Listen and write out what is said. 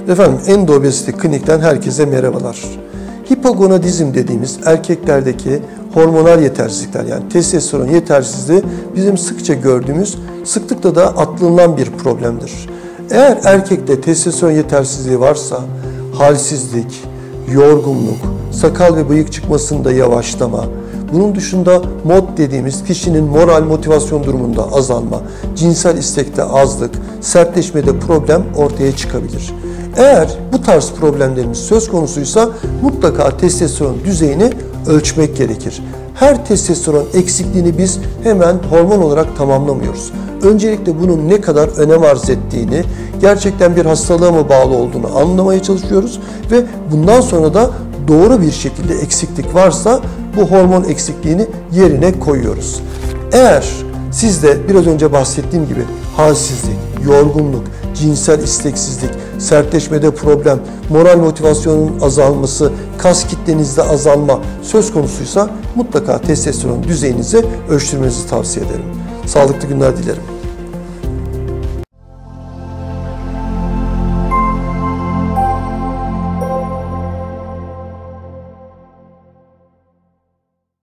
Efendim, Endobesity Klinik'ten herkese merhabalar. Hipogonadizm dediğimiz erkeklerdeki hormonal yetersizlikler, yani testosteron yetersizliği bizim sıkça gördüğümüz, sıklıkla da atlanılan bir problemdir. Eğer erkekte testosteron yetersizliği varsa halsizlik, yorgunluk, sakal ve bıyık çıkmasında yavaşlama, bunun dışında mod dediğimiz kişinin moral motivasyon durumunda azalma, cinsel istekte azlık, sertleşmede problem ortaya çıkabilir. Eğer bu tarz problemlerimiz söz konusuysa mutlaka testosteron düzeyini ölçmek gerekir. Her testosteron eksikliğini biz hemen hormon olarak tamamlamıyoruz. Öncelikle bunun ne kadar önem arz ettiğini, gerçekten bir hastalığa mı bağlı olduğunu anlamaya çalışıyoruz ve bundan sonra da doğru bir şekilde eksiklik varsa bu hormon eksikliğini yerine koyuyoruz. Eğer sizde biraz önce bahsettiğim gibi halsizlik, yorgunluk, cinsel isteksizlik, sertleşmede problem, moral motivasyonun azalması, kas kitlenizde azalma söz konusuysa mutlaka testosteron düzeyinizi ölçtürmenizi tavsiye ederim. Sağlıklı günler dilerim.